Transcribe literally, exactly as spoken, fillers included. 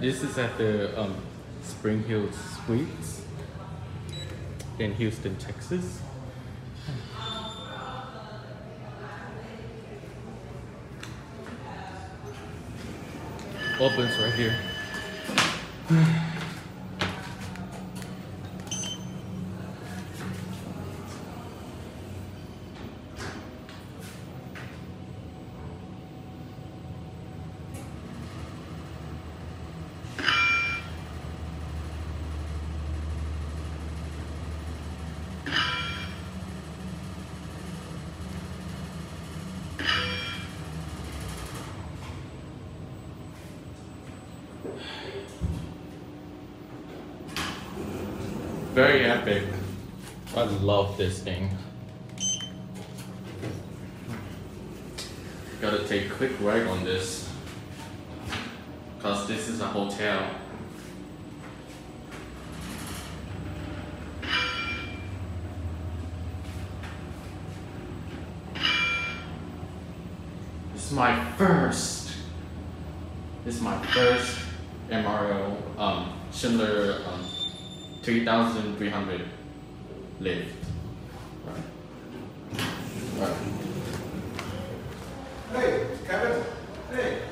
This is at the um, SpringHill Suites in Houston, Texas. Opens right here. Very epic. I love this thing. Gotta take a quick ride on this, cause this is a hotel. This is my first. This is my first M R L um, Schindler um, three thousand three hundred lift. Right. Right. Hey, Kevin. Hey.